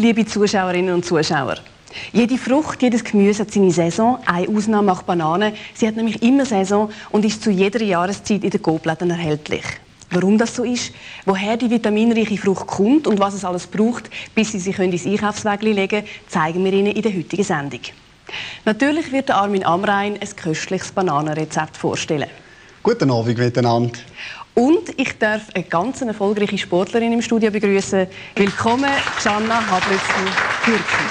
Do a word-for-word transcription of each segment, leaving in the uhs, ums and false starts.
liebe Zuschauerinnen und Zuschauer. Jede Frucht, jedes Gemüse hat seine Saison. Eine Ausnahme macht Banane. Sie hat nämlich immer Saison und ist zu jeder Jahreszeit in den Coop-Läden erhältlich. Warum das so ist, woher die vitaminreiche Frucht kommt und was es alles braucht, bis Sie sie ins Einkaufswägli legen können, zeigen wir Ihnen in der heutigen Sendung. Natürlich wird Armin Amrein ein köstliches Bananenrezept vorstellen. Guten Abend miteinander. Und ich darf eine ganz erfolgreiche Sportlerin im Studio begrüßen. Willkommen, Gianna Hablötzl-Bürki.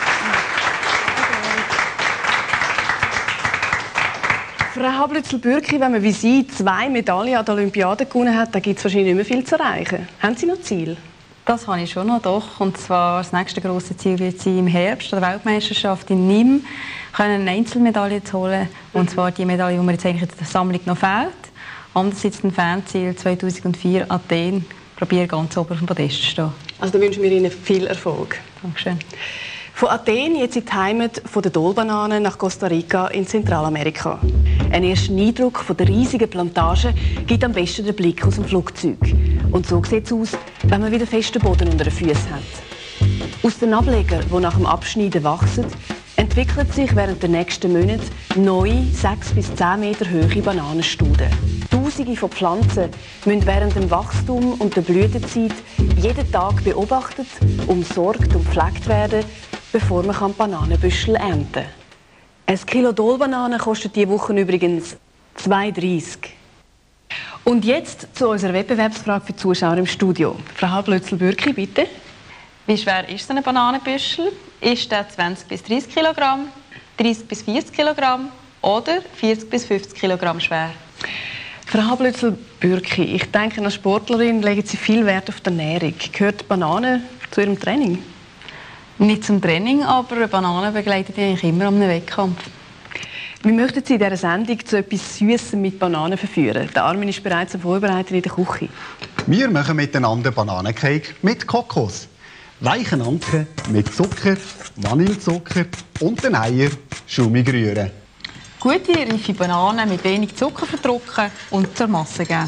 Frau Hablötzl-Bürki, wenn man wie Sie zwei Medaillen an der Olympiade gewonnen hat, dann gibt es wahrscheinlich nicht mehr viel zu erreichen. Haben Sie noch Ziel? Das habe ich schon noch, doch. Und zwar das nächste grosse Ziel wird sein, im Herbst der Weltmeisterschaft in Nîmes eine Einzelmedaille zu holen. Und zwar die Medaille, die mir jetzt eigentlich in der Sammlung noch fehlt. Andererseits ein Fanziel zweitausendvier Athen. Ich probiere ganz oben auf dem Podest zu stehen. Also da wünschen wir Ihnen viel Erfolg. Dankeschön. Von Athen jetzt in die Heimat von der Dolbananen nach Costa Rica in Zentralamerika. Ein erster Eindruck von der riesigen Plantage gibt am besten den Blick aus dem Flugzeug. Und so sieht es aus, wenn man wieder festen Boden unter den Füßen hat. Aus den Ablegern, die nach dem Abschneiden wachsen, entwickelt sich während der nächsten Monate neue sechs bis zehn Meter hohe Bananenstuden. Tausende von Pflanzen müssen während dem Wachstum und der Blütezeit jeden Tag beobachtet, umsorgt und gepflegt werden, bevor man Bananenbüschel ernten kann. Ein Kilo Dolbananen kostet diese Woche übrigens zwei dreißig. Und jetzt zu unserer Wettbewerbsfrage für die Zuschauer im Studio. Frau Hablötzl-Bürki, bitte. Wie schwer ist so ein Bananenbüschel? Ist der zwanzig bis dreißig Kilogramm, dreißig bis vierzig Kilogramm oder vierzig bis fünfzig Kilogramm schwer? Frau Hablötzl-Bürki, ich denke, als Sportlerin legen Sie viel Wert auf die Ernährung. Gehört Banane zu Ihrem Training? Nicht zum Training, aber eine Banane begleitet eigentlich immer an einem Wettkampf. Wir möchten Sie in dieser Sendung zu etwas Süßem mit Bananen verführen. Der Armin ist bereits am Vorbereiten in der Küche. Wir machen miteinander Bananencake mit Kokos. Weichen Anken mit Zucker, Vanillezucker und den Eier schaumig rühren. Gute, reife Bananen mit wenig Zucker verdrücken und zur Masse geben.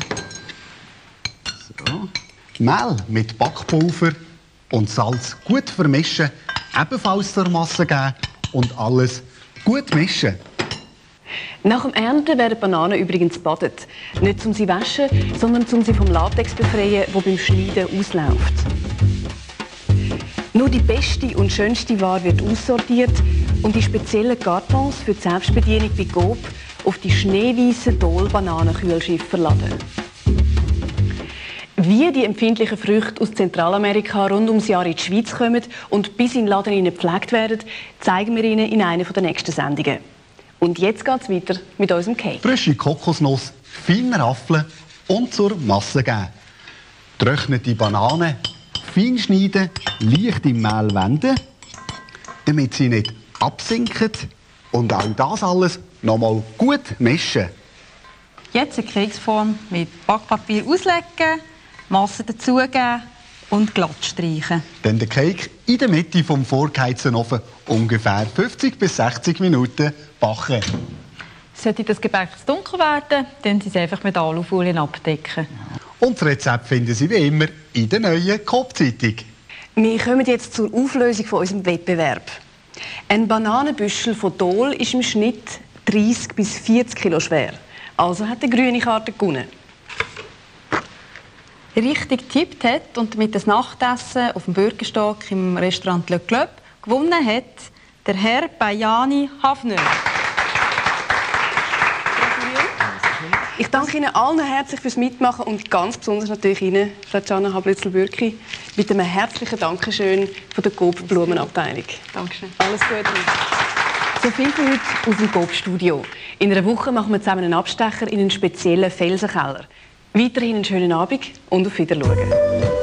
So. Mehl mit Backpulver und Salz gut vermischen, ebenfalls zur Masse geben und alles gut mischen. Nach dem Ernten werden Bananen übrigens gebadet. Nicht um sie zu waschen, sondern um sie vom Latex zu befreien, der beim Schneiden ausläuft. Nur die beste und schönste Ware wird aussortiert und die speziellen Kartons für die Selbstbedienung bei Coop auf die schneeweißen Dol-Bananenkühlschiffe verladen. Wie die empfindlichen Früchte aus Zentralamerika rund ums Jahr in die Schweiz kommen und bis in den Laden gepflegt werden, zeigen wir Ihnen in einer der nächsten Sendungen. Und jetzt geht es weiter mit unserem Cake. Frische Kokosnuss, fein raffeln und zur Masse geben. Trocknete Bananen fein schneiden, leicht im Mehl wenden, damit sie nicht absinken. Und auch das alles nochmal gut mischen. Jetzt eine Keksform mit Backpapier auslegen, Masse dazugeben und glatt streichen. Dann den Cake in der Mitte vom vorgeheizten Ofen ungefähr fünfzig bis sechzig Minuten backen. Sollte das Gebäck zu dunkel werden, dann Sie es einfach mit Alufolie abdecken. Und das Rezept finden Sie wie immer in der neuen Coop-Zeitung. Wir kommen jetzt zur Auflösung von unserem Wettbewerb. Ein Bananenbüschel von Dol ist im Schnitt dreißig bis vierzig Kilo schwer. Also hat die grüne Karte gewonnen. Richtig getippt hat und mit das Nachtessen auf dem Bürgerstock im Restaurant Le Club gewonnen hat der Herr Bajani Hafner. Ich danke Ihnen allen herzlich fürs Mitmachen und ganz besonders natürlich Ihnen, Frau Gianna Hablötzl-Bürki, mit einem herzlichen Dankeschön von der Coop Blumenabteilung. Dankeschön. Alles Gute. So viel für heute aus dem Coop-Studio. In einer Woche machen wir zusammen einen Abstecher in einen speziellen Felsenkeller. Weiterhin einen schönen Abend und auf Wiedersehen.